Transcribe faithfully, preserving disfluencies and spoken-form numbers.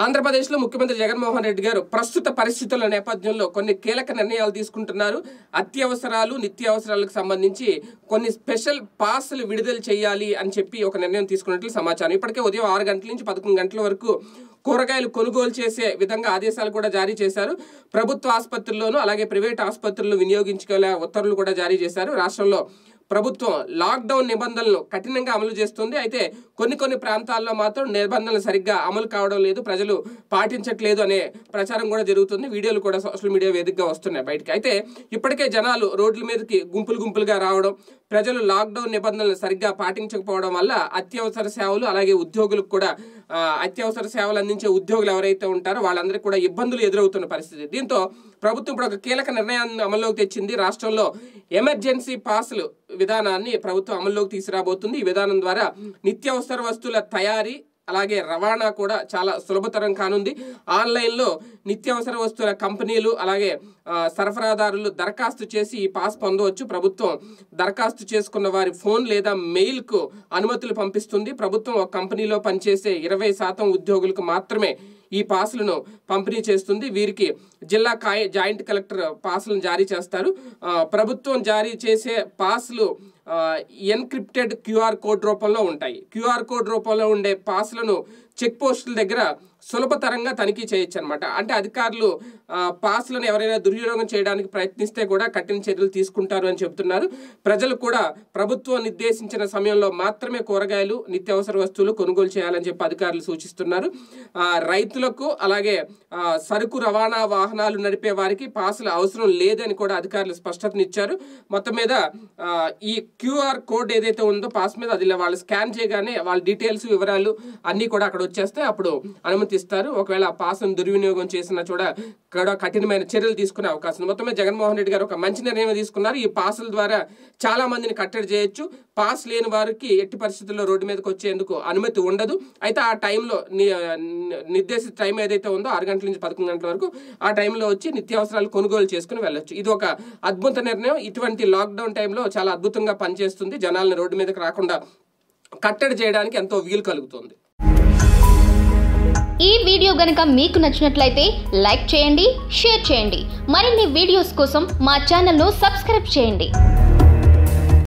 ఆంధ్రప్రదేశ్లో ముఖ్యమంత్రి జగన్మోహన్ రెడ్డి గారు ప్రస్తుత పరిస్థితుల నేపథ్యంలో కొన్ని కీలక నిర్ణయాలు తీసుకుంటున్నారు. అత్యవసరాలు నిత్యావసరాలకు సంబంధించి కొన్ని స్పెషల్ పాస్లు విడుదల చేయాలి అని చెప్పి ఒక నిర్ణయం తీసుకున్నట్లు సమాచారం. ఇప్పటికే ఉదయం ఆరు గంటల నుంచి పదకొండు గంటల వరకు కూరగాయలు కొనుగోలు చేసే విధంగా ఆదేశాలు కూడా జారీ చేశారు. ప్రభుత్వ ఆసుపత్రుల్లోనూ అలాగే ప్రైవేట్ ఆసుపత్రులను వినియోగించుకునే ఉత్తర్వులు కూడా జారీ చేశారు. రాష్ట్రంలో ప్రభుత్వం లాక్డౌన్ నిబంధనలు కఠినంగా అమలు చేస్తుంది. అయితే కొన్ని కొన్ని ప్రాంతాల్లో మాత్రం నిబంధనలు సరిగ్గా అమలు కావడం లేదు, ప్రజలు పాటించట్లేదు అనే ప్రచారం కూడా జరుగుతుంది. వీడియోలు కూడా సోషల్ మీడియా వేదికగా వస్తున్నాయి బయటికి. అయితే ఇప్పటికే జనాలు రోడ్ల మీదకి గుంపులు గుంపులుగా రావడం, ప్రజలు లాక్డౌన్ నిబంధనలు సరిగ్గా పాటించకపోవడం వల్ల అత్యవసర సేవలు అలాగే ఉద్యోగులకు కూడా అత్యవసర సేవలు అందించే ఉద్యోగులు ఎవరైతే ఉంటారో వాళ్ళందరికీ కూడా ఇబ్బందులు ఎదురవుతున్న పరిస్థితి. దీంతో ప్రభుత్వం ఇప్పుడు ఒక కీలక నిర్ణయాన్ని అమల్లోకి తెచ్చింది. రాష్ట్రంలో ఎమర్జెన్సీ పాస్లు విధానాన్ని ప్రభుత్వం అమల్లోకి తీసుకురాబోతుంది. ఈ విధానం ద్వారా నిత్యావసర వస్తువుల తయారీ అలాగే రవాణా కూడా చాలా సులభతరం కానుంది. ఆన్లైన్లో నిత్యావసర వస్తువుల కంపెనీలు అలాగే సరఫరాదారులు దరఖాస్తు చేసి ఈ పాస్ పొందవచ్చు. ప్రభుత్వం దరఖాస్తు చేసుకున్న వారి ఫోన్ లేదా మెయిల్కు అనుమతులు పంపిస్తుంది. ప్రభుత్వం ఒక కంపెనీలో పనిచేసే ఇరవై శాతం ఉద్యోగులకు మాత్రమే ఈ పాసులను పంపిణీ చేస్తుంది. వీరికి జిల్లా కాయ జాయింట్ కలెక్టర్ పాసులను జారీ చేస్తారు. ప్రభుత్వం జారీ చేసే పాసులు ఎన్క్రిప్టెడ్ క్యూఆర్ కోడ్ రూపంలో ఉంటాయి. క్యూఆర్ కోడ్ రూపంలో ఉండే పాసులను చెక్ పోస్టుల దగ్గర సులభతరంగా తనిఖీ చేయొచ్చు అనమాట. అంటే అధికారులు పాస్లను ఎవరైనా దుర్వినియోగం చేయడానికి ప్రయత్నిస్తే కూడా కఠిన చర్యలు తీసుకుంటారు అని చెబుతున్నారు. ప్రజలు కూడా ప్రభుత్వం నిర్దేశించిన సమయంలో మాత్రమే కూరగాయలు నిత్యావసర వస్తువులు కొనుగోలు చేయాలని చెప్పి అధికారులు సూచిస్తున్నారు. రైతులకు అలాగే సరుకు రవాణా వాహనాలు నడిపే వారికి పాసులు అవసరం లేదని కూడా అధికారులు స్పష్టతనిచ్చారు. మొత్తం మీద ఈ క్యూఆర్ కోడ్ ఏదైతే ఉందో పాస్ మీద అది వాళ్ళు స్కాన్ చేయగానే వాళ్ళ డీటెయిల్స్ వివరాలు అన్నీ కూడా అక్కడ వచ్చేస్తే అప్పుడు అనుమతిస్తారు. ఒకవేళ ఆ పాస్ను దుర్వినియోగం చేసినా కూడా కూడా కఠినమైన చర్యలు తీసుకునే అవకాశం ఉంది. మొత్తమే జగన్మోహన్ రెడ్డి గారు ఒక మంచి నిర్ణయం తీసుకున్నారు. ఈ పాసుల ద్వారా చాలా మందిని కట్టడి చేయొచ్చు. పాస్ లేని వారికి ఎట్టి పరిస్థితుల్లో రోడ్డు మీదకి వచ్చేందుకు అనుమతి ఉండదు. అయితే ఆ టైంలో నిర్దేశిత టైం ఏదైతే ఉందో ఆరు గంటల నుంచి పదకొండు గంటల వరకు ఆ టైంలో వచ్చి నిత్యావసరాలు కొనుగోలు చేసుకుని వెళ్ళొచ్చు. ఇది ఒక అద్భుత నిర్ణయం. ఇటువంటి లాక్డౌన్ టైంలో చాలా అద్భుతంగా పనిచేస్తుంది. జనాలను రోడ్డు మీదకి రాకుండా కట్టడి చేయడానికి ఎంతో వీలు కలుగుతుంది. ఈ వీడియో గనుక మీకు నచ్చినట్లయితే లైక్ చేయండి, షేర్ చేయండి. మరిన్ని వీడియోస్ కోసం మా ఛానల్ను సబ్స్క్రైబ్ చేయండి.